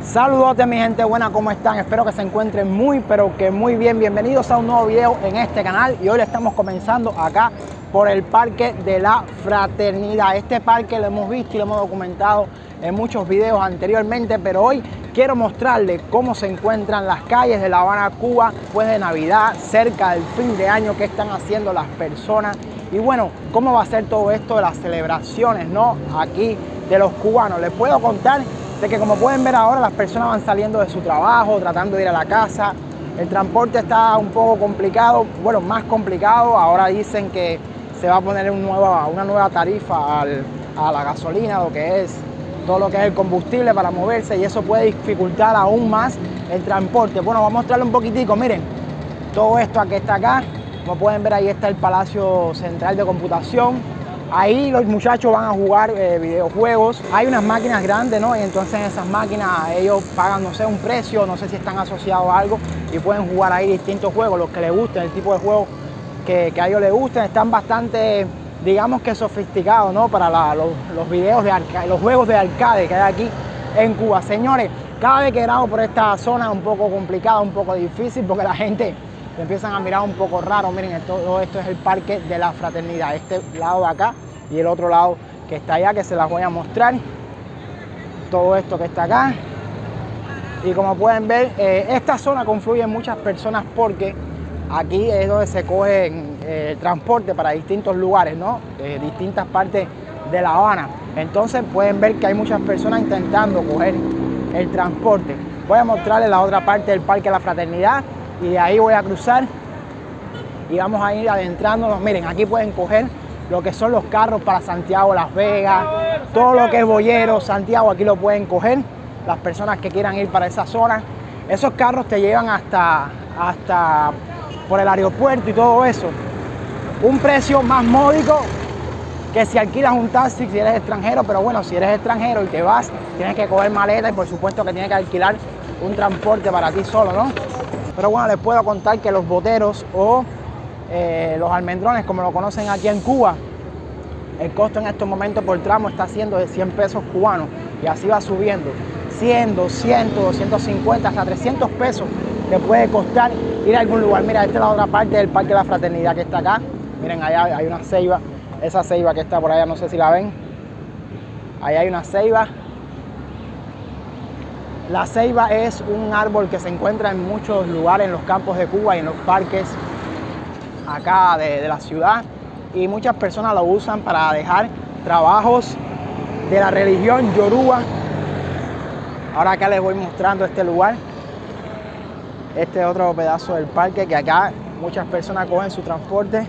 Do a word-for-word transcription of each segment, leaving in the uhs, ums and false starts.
Saludos mi gente buena, ¿cómo están? Espero que se encuentren muy pero que muy bien. Bienvenidos a un nuevo video en este canal y hoy le estamos comenzando acá por el Parque de la Fraternidad. Este parque lo hemos visto y lo hemos documentado en muchos videos anteriormente, pero hoy quiero mostrarles cómo se encuentran las calles de La Habana, Cuba, después de Navidad, cerca del fin de año, qué están haciendo las personas y bueno, cómo va a ser todo esto de las celebraciones, ¿no? Aquí de los cubanos. Les puedo contar de que, como pueden ver ahora, las personas van saliendo de su trabajo, tratando de ir a la casa. El transporte está un poco complicado, bueno, más complicado. Ahora dicen que se va a poner un nueva, una nueva tarifa al, a la gasolina, lo que es todo lo que es el combustible para moverse, y eso puede dificultar aún más el transporte. Bueno, vamos a mostrarle un poquitico, miren, todo esto que está acá. Como pueden ver, ahí está el Palacio Central de Computación. Ahí los muchachos van a jugar eh, videojuegos. Hay unas máquinas grandes, ¿no? Y entonces en esas máquinas ellos pagan, no sé, un precio, no sé si están asociados a algo, y pueden jugar ahí distintos juegos, los que les gusten, el tipo de juegos que, que a ellos les gusten. Están bastante, digamos que sofisticados, ¿no? Para la, los, los videos de arcade, los juegos de arcade que hay aquí en Cuba. Señores, cada vez que grabo por esta zona es un poco complicado, un poco difícil, porque la gente se empiezan a mirar un poco raro. Miren, todo esto es el Parque de la Fraternidad, este lado de acá y el otro lado que está allá, que se las voy a mostrar. Todo esto que está acá, y como pueden ver, eh, esta zona confluye muchas personas porque aquí es donde se coge eh, transporte para distintos lugares, ¿no? De distintas partes de La Habana. Entonces pueden ver que hay muchas personas intentando coger el transporte. Voy a mostrarles la otra parte del Parque de la Fraternidad y de ahí voy a cruzar y vamos a ir adentrándonos. Miren, aquí pueden coger lo que son los carros para Santiago, Las Vegas, todo lo que es Boyero, Santiago, aquí lo pueden coger las personas que quieran ir para esa zona. Esos carros te llevan hasta, hasta por el aeropuerto y todo eso. Un precio más módico que si alquilas un taxi si eres extranjero, pero bueno, si eres extranjero y te vas, tienes que coger maleta y por supuesto que tienes que alquilar un transporte para ti solo, ¿no? Pero bueno, les puedo contar que los boteros o eh, los almendrones, como lo conocen aquí en Cuba, el costo en estos momentos por tramo está siendo de cien pesos cubanos y así va subiendo. cien, doscientos, doscientos cincuenta, hasta trescientos pesos te puede costar ir a algún lugar. Mira, esta es la otra parte del Parque de la Fraternidad que está acá. Miren, allá hay una ceiba, esa ceiba que está por allá, no sé si la ven. Ahí hay una ceiba. La ceiba es un árbol que se encuentra en muchos lugares, en los campos de Cuba y en los parques acá de, de la ciudad, y muchas personas lo usan para dejar trabajos de la religión yoruba. Ahora acá les voy mostrando este lugar, este otro pedazo del parque, que acá muchas personas cogen su transporte.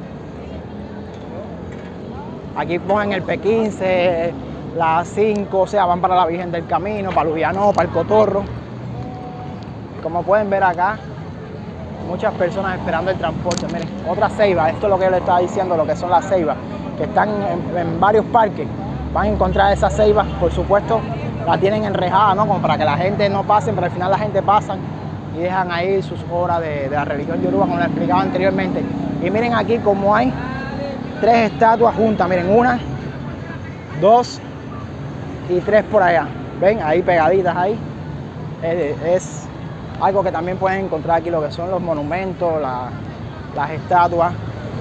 Aquí ponen el P quince, la cinco, o sea, van para la Virgen del Camino, para Luyanó, para el Cotorro. Como pueden ver acá, muchas personas esperando el transporte. Miren, otra ceiba, esto es lo que yo les estaba diciendo, lo que son las ceibas, que están en, en varios parques. Van a encontrar esas ceibas, por supuesto, la tienen enrejada, ¿no? Como para que la gente no pase, pero al final la gente pasa y dejan ahí sus obras de, de la religión yoruba, como les explicaba anteriormente. Y miren aquí como hay tres estatuas juntas, miren, una, dos y tres por allá, ven, ahí pegaditas ahí. Es, es algo que también pueden encontrar aquí, lo que son los monumentos, la, las estatuas.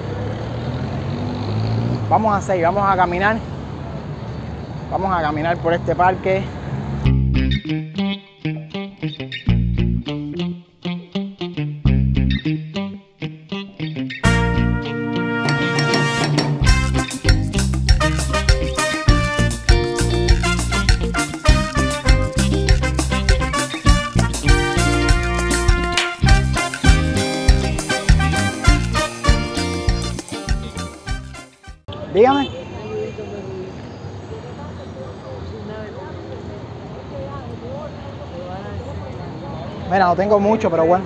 Vamos a seguir, vamos a caminar, vamos a caminar por este parque. Dígame. Mira, no tengo mucho, pero bueno.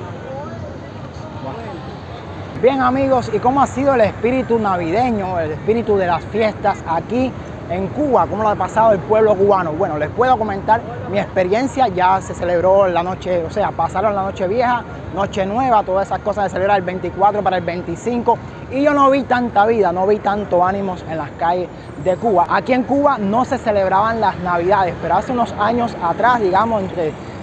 Bien, amigos, ¿y cómo ha sido el espíritu navideño, el espíritu de las fiestas aquí en Cuba? ¿Cómo lo ha pasado el pueblo cubano? Bueno, les puedo comentar mi experiencia. Ya se celebró la noche, o sea, pasaron la noche vieja, noche nueva, todas esas cosas de celebrar el veinticuatro para el veinticinco. Y yo no vi tanta vida, no vi tanto ánimos en las calles de Cuba. Aquí en Cuba no se celebraban las Navidades, pero hace unos años atrás, digamos, entre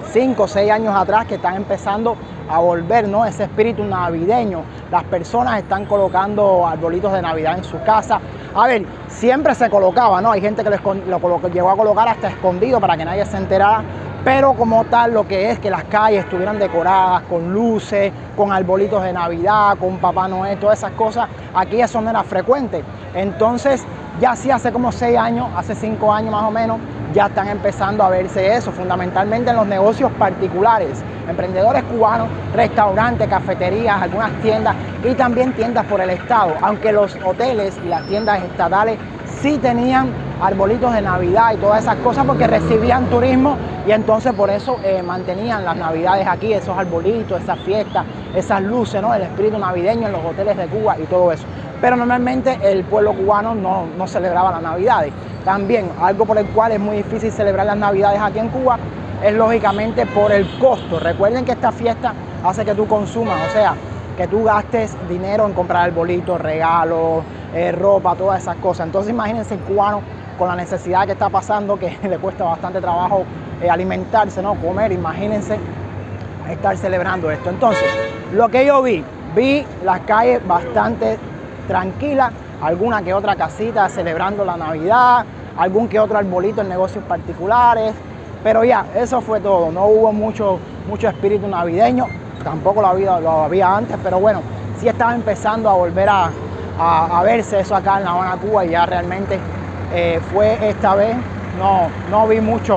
cinco o seis años atrás que están empezando a volver, ¿no?, ese espíritu navideño. Las personas están colocando arbolitos de Navidad en su casa. A ver, siempre se colocaba, ¿no? Hay gente que lo, lo colocó, llegó a colocar hasta escondido para que nadie se enterara. Pero como tal, lo que es que las calles estuvieran decoradas con luces, con arbolitos de Navidad, con Papá Noel, todas esas cosas, aquí eso no era frecuente. Entonces, ya sí hace como seis años, hace cinco años más o menos, ya están empezando a verse eso, fundamentalmente en los negocios particulares, emprendedores cubanos, restaurantes, cafeterías, algunas tiendas y también tiendas por el estado, aunque los hoteles y las tiendas estatales sí tenían arbolitos de Navidad y todas esas cosas porque recibían turismo y entonces por eso eh, mantenían las Navidades aquí, esos arbolitos, esas fiestas, esas luces, ¿no?, el espíritu navideño en los hoteles de Cuba y todo eso. Pero normalmente el pueblo cubano no, no celebraba las Navidades. También algo por el cual es muy difícil celebrar las Navidades aquí en Cuba es lógicamente por el costo. Recuerden que esta fiesta hace que tú consumas, o sea, que tú gastes dinero en comprar arbolitos, regalos, eh, ropa, todas esas cosas. Entonces imagínense el cubano con la necesidad que está pasando, que le cuesta bastante trabajo eh, alimentarse, ¿no?, comer. Imagínense estar celebrando esto. Entonces, lo que yo vi, vi las calles bastante tranquilas, alguna que otra casita celebrando la Navidad, algún que otro arbolito en negocios particulares, pero ya, eso fue todo. No hubo mucho, mucho espíritu navideño, tampoco lo había, lo había antes, pero bueno, sí estaba empezando a volver a, a, a verse eso acá en La Habana, Cuba, y ya realmente eh, fue esta vez, no, no vi mucho,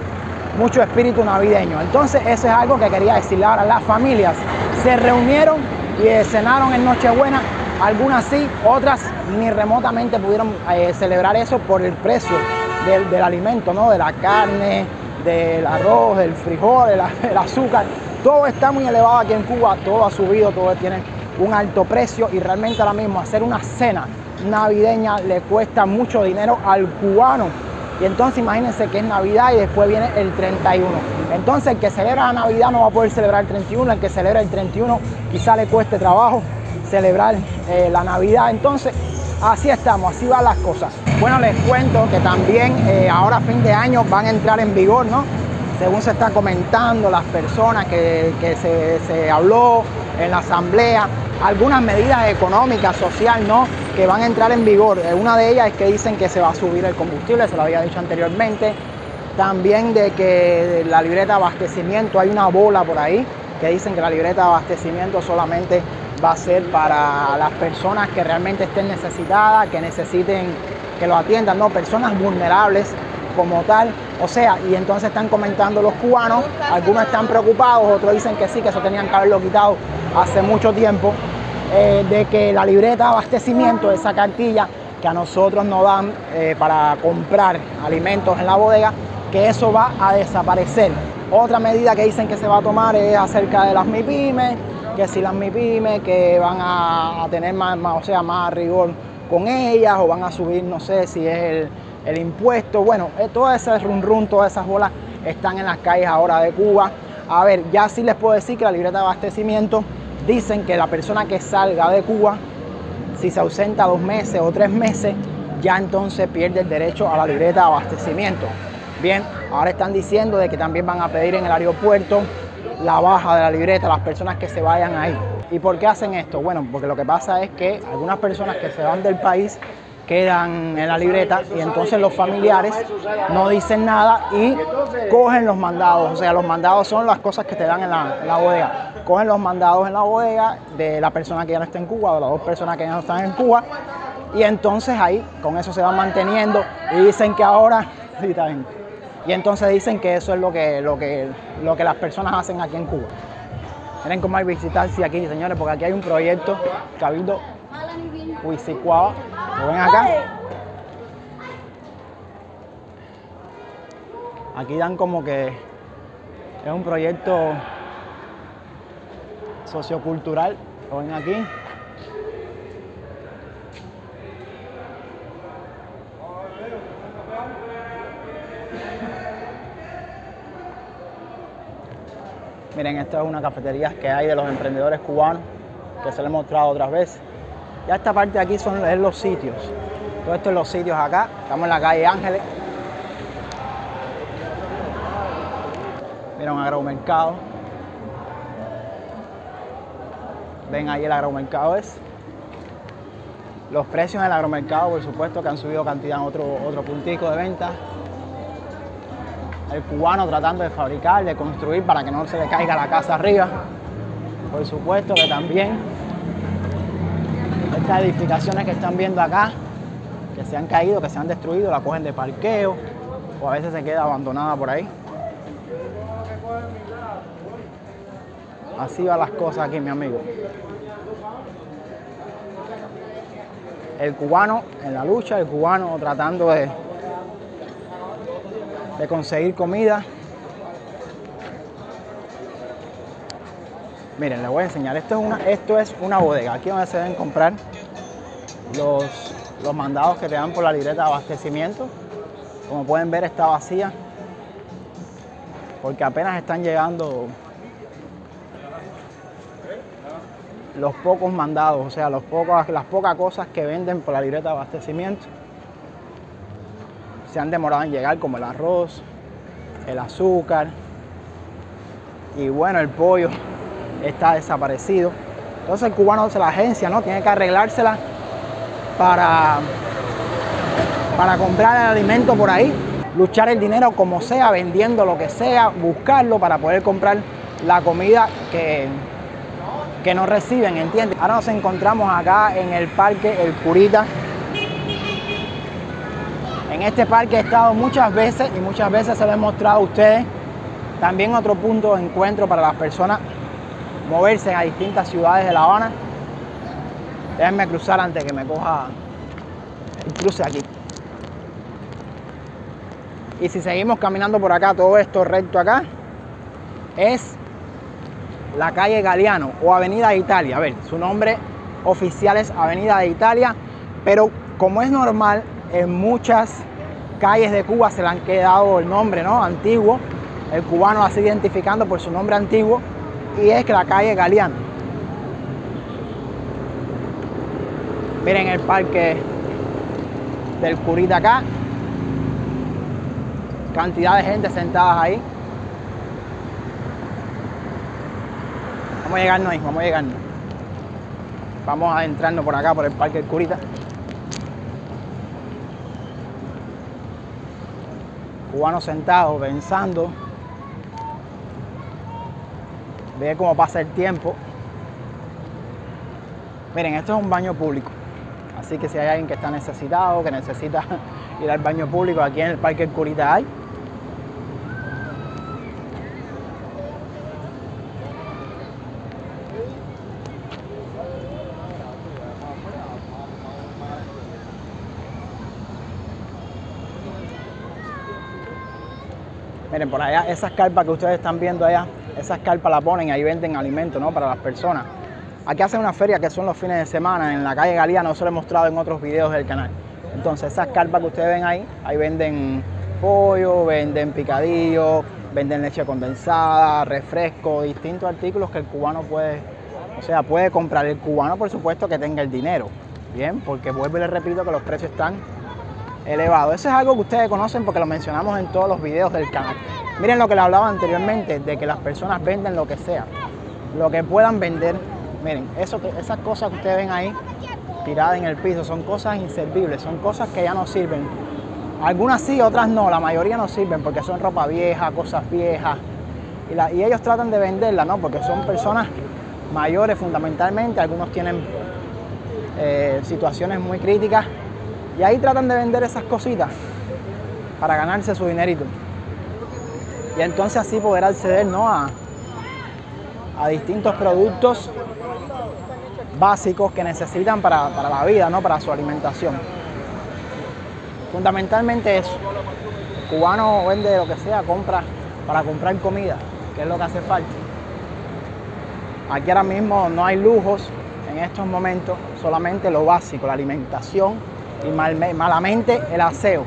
mucho espíritu navideño. Entonces eso es algo que quería decirle. Ahora, las familias se reunieron y cenaron en Nochebuena. Algunas sí, otras ni remotamente pudieron eh, celebrar eso por el precio del, del alimento, ¿no?, de la carne, del arroz, del frijol, del, del azúcar. Todo está muy elevado aquí en Cuba, todo ha subido, todo tiene un alto precio y realmente ahora mismo hacer una cena navideña le cuesta mucho dinero al cubano. Y entonces imagínense que es Navidad y después viene el treinta y uno. Entonces el que celebra la Navidad no va a poder celebrar el treinta y uno, el que celebra el treinta y uno quizá le cueste trabajo celebrar eh, la Navidad. Entonces así estamos, así van las cosas. Bueno, les cuento que también eh, ahora a fin de año van a entrar en vigor, ¿no?, según se está comentando, las personas que, que se, se habló en la asamblea, algunas medidas económicas, sociales, ¿no?, que van a entrar en vigor. Una de ellas es que dicen que se va a subir el combustible, se lo había dicho anteriormente. También de que la libreta de abastecimiento, hay una bola por ahí que dicen que la libreta de abastecimiento solamente va a ser para las personas que realmente estén necesitadas, que necesiten que lo atiendan, ¿no?, personas vulnerables como tal. O sea, y entonces están comentando los cubanos, algunos están preocupados, otros dicen que sí, que eso tenían que haberlo quitado hace mucho tiempo, eh, de que la libreta de abastecimiento, esa cartilla que a nosotros nos dan eh, para comprar alimentos en la bodega, que eso va a desaparecer. Otra medida que dicen que se va a tomar es acerca de las MIPYMES, que si las MIPYMES que van a, a tener más, más, o sea, más rigor con ellas, o van a subir, no sé si es el, el impuesto. Bueno, eh, todo ese run run, todas esas bolas están en las calles ahora de Cuba. A ver, ya sí les puedo decir que la libreta de abastecimiento, dicen que la persona que salga de Cuba, si se ausenta dos meses o tres meses, ya entonces pierde el derecho a la libreta de abastecimiento. Bien, ahora están diciendo de que también van a pedir en el aeropuerto la baja de la libreta a las personas que se vayan ahí. ¿Y por qué hacen esto? Bueno, porque lo que pasa es que algunas personas que se van del país quedan en la libreta y entonces los familiares no dicen nada y cogen los mandados. O sea, los mandados son las cosas que te dan en la, en la bodega. Cogen los mandados en la bodega de la persona que ya no está en Cuba, de las dos personas que ya no están en Cuba, y entonces ahí con eso se van manteniendo y dicen que ahora... Sí, está bien. Y entonces dicen que eso es lo que, lo que, lo que las personas hacen aquí en Cuba. Miren cómo hay visitarse aquí, señores, porque aquí hay un proyecto Cabildo Huisicuaba. ¿Lo ven acá? Aquí dan como que es un proyecto sociocultural. ¿Lo ven aquí? Miren, esta es una cafetería que hay de los emprendedores cubanos, que se les he mostrado otras veces. Ya esta parte de aquí son es los sitios. Todo esto es los sitios acá. Estamos en la calle Ángeles. Miren Mira, un agromercado. Ven ahí el agromercado es. Los precios en el agromercado, por supuesto, que han subido cantidad en otro, otro puntico de venta. El cubano tratando de fabricar, de construir para que no se le caiga la casa arriba. Por supuesto que también estas edificaciones que están viendo acá, que se han caído, que se han destruido, la cogen de parqueo o a veces se queda abandonada por ahí. Así van las cosas aquí, mi amigo. El cubano en la lucha, el cubano tratando de, de conseguir comida. Miren, les voy a enseñar. Esto es una, esto es una bodega. Aquí es donde se deben comprar los, los mandados que te dan por la libreta de abastecimiento. Como pueden ver, está vacía porque apenas están llegando los pocos mandados, o sea, los pocos, las pocas cosas que venden por la libreta de abastecimiento. Se han demorado en llegar, como el arroz, el azúcar y bueno, el pollo está desaparecido. Entonces el cubano, la agencia, ¿no?, tiene que arreglársela para, para comprar el alimento por ahí, luchar el dinero como sea, vendiendo lo que sea, buscarlo para poder comprar la comida que que no reciben, ¿entiendes? Ahora nos encontramos acá en el parque El Curita. En este parque he estado muchas veces y muchas veces se lo he mostrado a ustedes. También otro punto de encuentro para las personas moverse a distintas ciudades de La Habana. Déjenme cruzar antes que me coja el cruce aquí. Y si seguimos caminando por acá, todo esto recto acá, es la calle Galeano o Avenida de Italia. A ver, su nombre oficial es Avenida de Italia, pero como es normal, en muchas calles de Cuba se le han quedado el nombre, ¿no?, antiguo. El cubano la sigue identificando por su nombre antiguo y es que la calle Galeano. Miren el parque del Curita acá. Cantidad de gente sentada ahí. Vamos a llegarnos ahí, vamos a llegarnos. Vamos a adentrarnos por acá, por el parque del Curita. Cubanos sentados, pensando. Ve cómo pasa el tiempo. Miren, esto es un baño público. Así que si hay alguien que está necesitado, que necesita ir al baño público, aquí en el parque del Curita hay. Miren, por allá, esas carpas que ustedes están viendo allá, esas carpas las ponen y ahí venden alimentos, ¿no?, para las personas. Aquí hacen una feria que son los fines de semana en la calle Galeano, eso lo he mostrado en otros videos del canal. Entonces, esas carpas que ustedes ven ahí, ahí venden pollo, venden picadillo, venden leche condensada, refresco, distintos artículos que el cubano puede, o sea, puede comprar. El cubano, por supuesto, que tenga el dinero, bien, porque vuelvo y les repito que los precios están elevado. Eso es algo que ustedes conocen porque lo mencionamos en todos los videos del canal. Miren lo que les hablaba anteriormente, de que las personas venden lo que sea, lo que puedan vender. Miren, eso, esas cosas que ustedes ven ahí tiradas en el piso son cosas inservibles, son cosas que ya no sirven. Algunas sí, otras no, la mayoría no sirven porque son ropa vieja, cosas viejas. Y, la, y ellos tratan de venderla, ¿no?, porque son personas mayores fundamentalmente, algunos tienen eh, situaciones muy críticas. Y ahí tratan de vender esas cositas para ganarse su dinerito. Y entonces así poder acceder, ¿no?, a, a distintos productos básicos que necesitan para, para la vida, ¿no?, para su alimentación. Fundamentalmente eso. El cubano vende lo que sea, compra para comprar comida, que es lo que hace falta. Aquí ahora mismo no hay lujos en estos momentos, solamente lo básico, la alimentación y mal, malamente el aseo.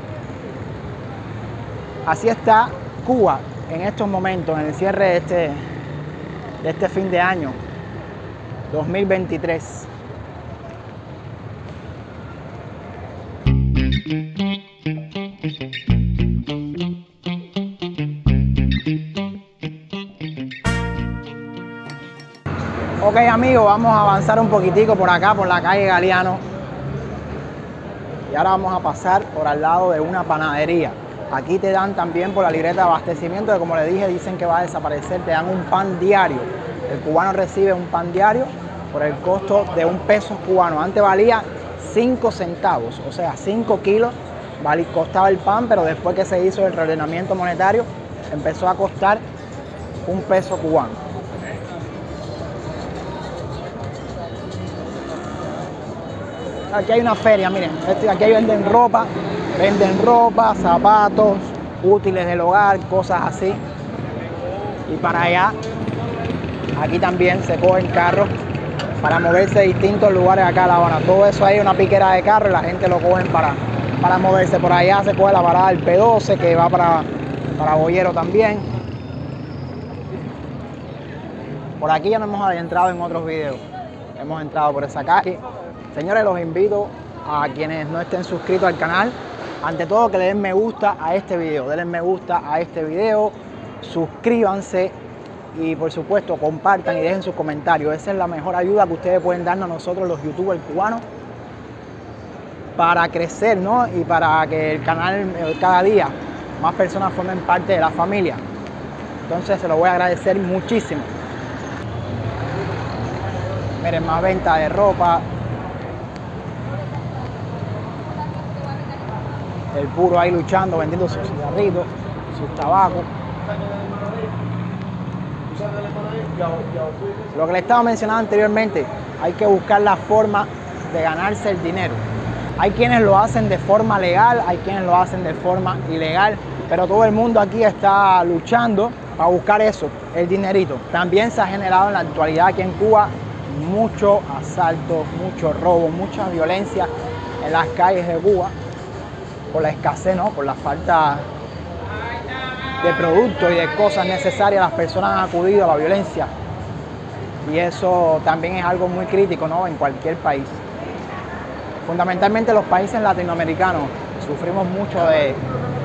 Así está Cuba en estos momentos, en el cierre de este, de este fin de año dos mil veintitrés. Ok amigos, vamos a avanzar un poquitico por acá, por la calle Galeano. Y ahora vamos a pasar por al lado de una panadería. Aquí te dan también por la libreta de abastecimiento, que como les dije, dicen que va a desaparecer, te dan un pan diario. El cubano recibe un pan diario por el costo de un peso cubano. Antes valía cinco centavos, o sea, cinco kilos costaba el pan, pero después que se hizo el reordenamiento monetario, empezó a costar un peso cubano. Aquí hay una feria, miren, aquí venden ropa, venden ropa, zapatos, útiles del hogar, cosas así. Y para allá, aquí también se cogen carros para moverse a distintos lugares acá en La Habana. Todo eso hay una piquera de carro y la gente lo cogen para, para moverse. Por allá se coge la parada del P doce que va para, para Boyero también. Por aquí ya nos hemos adentrado en otros videos. Hemos entrado por esa calle. Señores, los invito a quienes no estén suscritos al canal, ante todo que le den me gusta a este video, denle me gusta a este video, suscríbanse y por supuesto compartan y dejen sus comentarios. Esa es la mejor ayuda que ustedes pueden darnos a nosotros los youtubers cubanos para crecer, ¿no? Y para que el canal cada día más personas formen parte de la familia. Entonces se lo voy a agradecer muchísimo. Miren, más venta de ropa. El puro ahí luchando, vendiendo sus cigarritos, sus tabacos. Lo que les estaba mencionando anteriormente, hay que buscar la forma de ganarse el dinero. Hay quienes lo hacen de forma legal, hay quienes lo hacen de forma ilegal, pero todo el mundo aquí está luchando para buscar eso, el dinerito. También se ha generado en la actualidad aquí en Cuba mucho asalto, mucho robo, mucha violencia en las calles de Cuba. Por la escasez, ¿no? Por la falta de productos y de cosas necesarias, las personas han acudido a la violencia. Y eso también es algo muy crítico, ¿no? En cualquier país. Fundamentalmente los países latinoamericanos sufrimos mucho de,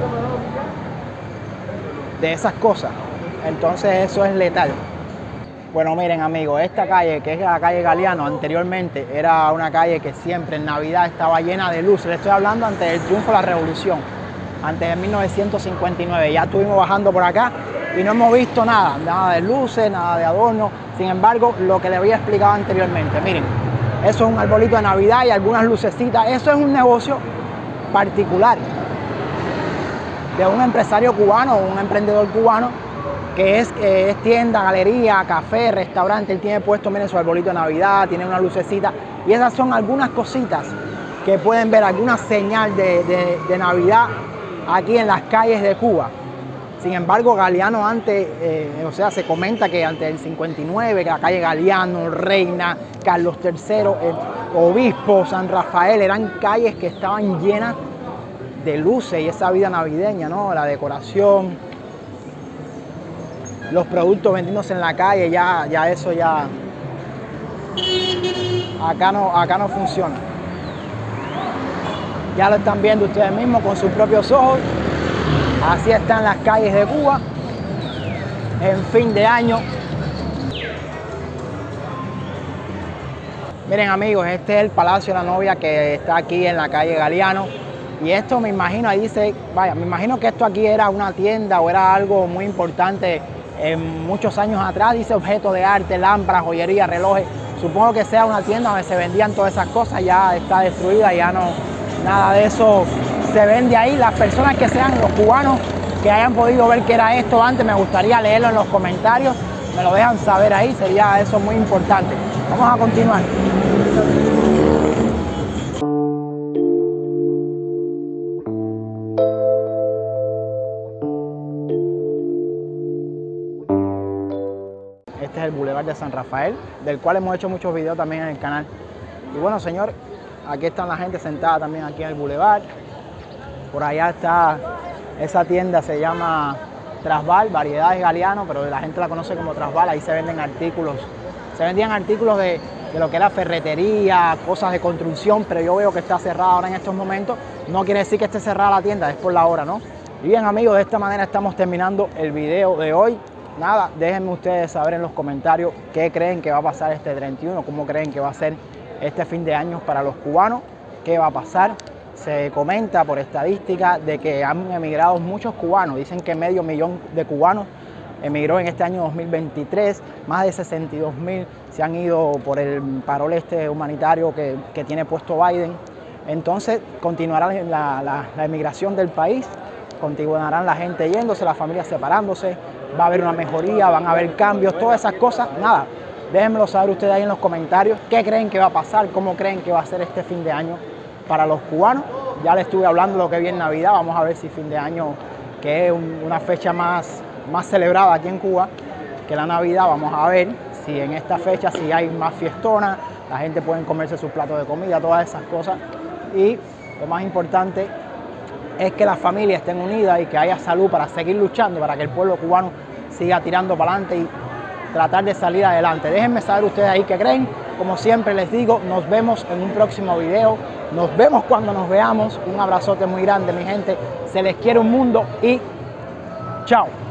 de esas cosas. Entonces eso es letal. Bueno, miren amigos, esta calle, que es la calle Galeano, anteriormente era una calle que siempre en Navidad estaba llena de luces. Le estoy hablando antes del triunfo de la Revolución, antes de mil novecientos cincuenta y nueve. Ya estuvimos bajando por acá y no hemos visto nada, nada de luces, nada de adorno. Sin embargo, lo que les había explicado anteriormente, miren, eso es un arbolito de Navidad y algunas lucecitas. Eso es un negocio particular de un empresario cubano, un emprendedor cubano, que es, eh, es tienda, galería, café, restaurante. Él tiene puesto, miren, su arbolito de Navidad, tiene una lucecita. Y esas son algunas cositas que pueden ver, alguna señal de, de, de Navidad aquí en las calles de Cuba. Sin embargo, Galeano antes, eh, o sea, se comenta que antes del cincuenta y nueve, que la calle Galeano, Reina, Carlos tercero, el Obispo, San Rafael, eran calles que estaban llenas de luces y esa vida navideña, ¿no? La decoración, los productos vendiéndose en la calle, ya, ya eso ya acá no, acá no funciona. Ya lo están viendo ustedes mismos con sus propios ojos. Así están las calles de Cuba en fin de año. Miren amigos, este es el Palacio de la Novia que está aquí en la calle Galeano. Y esto me imagino, ahí dice, vaya, me imagino que esto aquí era una tienda o era algo muy importante en muchos años atrás. Dice objetos de arte, lámparas, joyería, relojes. Supongo que sea una tienda donde se vendían todas esas cosas. Ya está destruida, ya no, nada de eso se vende ahí. Las personas que sean los cubanos que hayan podido ver que era esto antes, me gustaría leerlo en los comentarios. Me lo dejan saber ahí, sería eso muy importante. Vamos a continuar. Este es el Boulevard de San Rafael, del cual hemos hecho muchos videos también en el canal. Y bueno, señor, aquí están la gente sentada también aquí en el Boulevard. Por allá está esa tienda, se llama Trasval, Variedades Galeano, pero la gente la conoce como Trasval. Ahí se venden artículos, se vendían artículos de, de lo que era ferretería, cosas de construcción, pero yo veo que está cerrada ahora en estos momentos. No quiere decir que esté cerrada la tienda, es por la hora, ¿no? Y bien amigos, de esta manera estamos terminando el video de hoy. nada, déjenme ustedes saber en los comentarios qué creen que va a pasar este treinta y uno, cómo creen que va a ser este fin de año para los cubanos, qué va a pasar. Se comenta por estadística de que han emigrado muchos cubanos, dicen que medio millón de cubanos emigró en este año dos mil veintitrés, más de sesenta y dos mil se han ido por el parol este humanitario que, que tiene puesto Biden. Entonces continuará la, la, la emigración del país, continuarán la gente yéndose, las familias separándose, va a haber una mejoría, van a haber cambios, todas esas cosas. Nada, déjenmelo saber ustedes ahí en los comentarios qué creen que va a pasar, cómo creen que va a ser este fin de año para los cubanos. Ya les estuve hablando de lo que viene Navidad, vamos a ver si fin de año, que es un, una fecha más, más celebrada aquí en Cuba que la Navidad, vamos a ver si en esta fecha si hay más fiestona, la gente puede comerse sus platos de comida, todas esas cosas. Y lo más importante es que las familias estén unidas y que haya salud para seguir luchando, para que el pueblo cubano siga tirando para adelante y tratar de salir adelante. Déjenme saber ustedes ahí qué creen. Como siempre les digo, nos vemos en un próximo video. Nos vemos cuando nos veamos. Un abrazote muy grande, mi gente. Se les quiere un mundo y chao.